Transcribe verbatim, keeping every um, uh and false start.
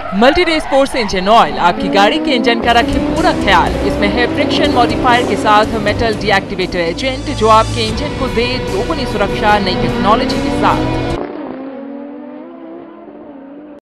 Multi day sports engine oil आपकी गाड़ी के इंजन का रखे पूरा ख्याल। इसमें है फ्रिक्शन मॉडिफायर के साथ मेटल डीएक्टिवेटर एजेंट जो आपके इंजन को दे दोगुनी सुरक्षा नई टेक्नोलॉजी के साथ।